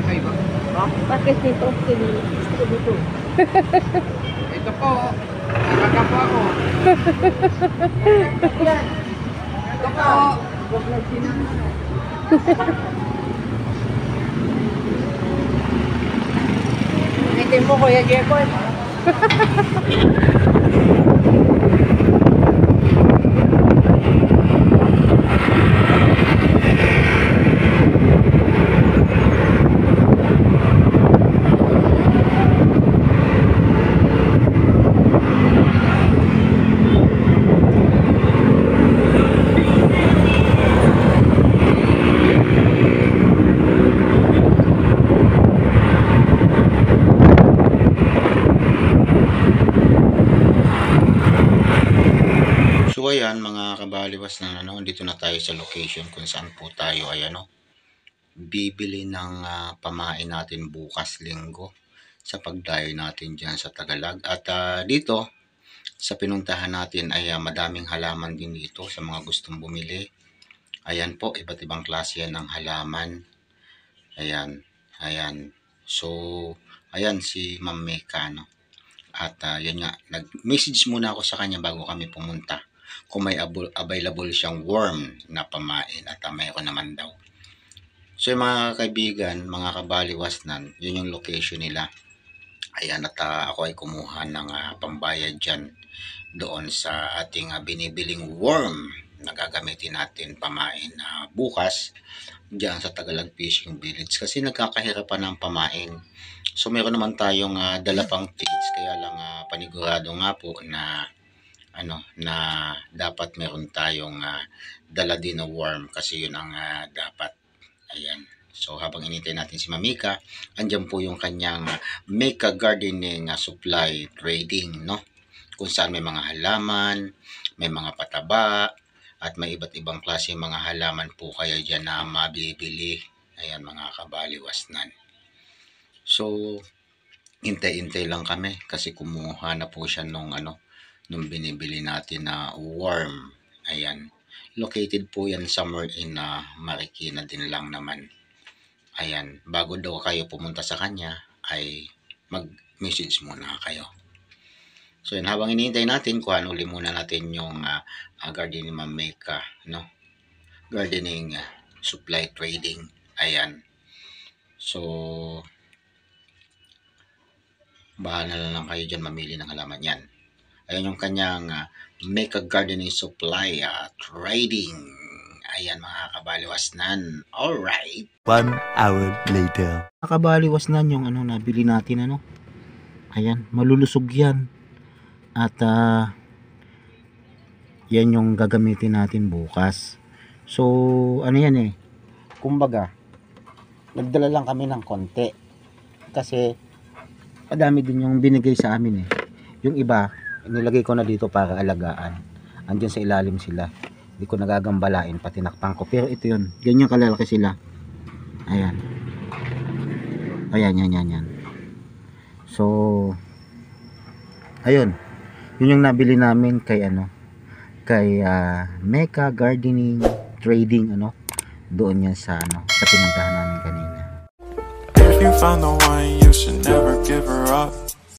kakaiba? Ha? Bakit dito? Gusto dito. Ito po. Nakaga po ako. Ito po. Itin mo, Kuya Jeboy. So ayan mga kabaliwas na dito na tayo sa location kung saan po tayo ay bibili ng pamain natin bukas linggo sa pagdayo natin dyan sa Tagalag. At dito sa pinuntahan natin ay madaming halaman din dito sa mga gustong bumili. Ayan po, iba't ibang klase yan ng halaman. Ayan, ayan. So ayan si Ma'am Meka, At yan nga, nag-message muna ako sa kanya bago kami pumunta kung may available siyang worm na pamain at mayroon naman daw. So yung mga kaibigan, mga kabaliwasnan, yun yung location nila. Ayan, at ako ay kumuha ng pambayad dyan doon sa ating binibiling worm na gagamitin natin pamain bukas dyan sa Tagalag Fishing Village kasi nagkakahirapan ng pamain. So meron naman tayong dala pang feeds, kaya lang panigurado nga po na na dapat meron tayong dala din na worm kasi yun ang dapat. Ayan. So habang inintay natin si Mamika, andyan po yung kanyang Meka Gardening Supply Trading, kung saan may mga halaman, may mga pataba, at may iba't ibang klase mga halaman po kayo dyan na mabibili. Ayan mga kabaliwasnan. So hintay-hintay lang kami kasi kumuha na po siya nung binibili natin na worm. Ayan. Located po yan somewhere in Marikina din lang naman. Ayan. Bago daw kayo pumunta sa kanya ay mag-message muna kayo. So yan, habang hinihintay natin, kuhaan uli muna natin yung gardening Ma'am Meka, gardening supply trading. Ayan. So bahala na lang kayo dyan mamili ng halaman yan. Ayan yung kanyang Meka Gardening Supply Trading. Ayan mga kabaliwasnan. Alright. 1 hour later. Mga kabaliwasnan yung nabili natin Ayan, malulusog yan. At yan yung gagamitin natin bukas. So yan kumbaga nagdala lang kami ng konti. Kasi madami din yung binigay sa amin Yung iba nilagay ko na dito para alagaan. Andiyan sa ilalim sila. Hindi ko nagagambalain, patinakpan ko. Pero ito yun. Ganyan kalalaki sila. Ayan. Ayan, yan. So, ayun. Yun yung nabili namin kay kay Meka Gardening Trading doon yan sa sa pinuntahan namin kanina. If you find the one, you should never give her up.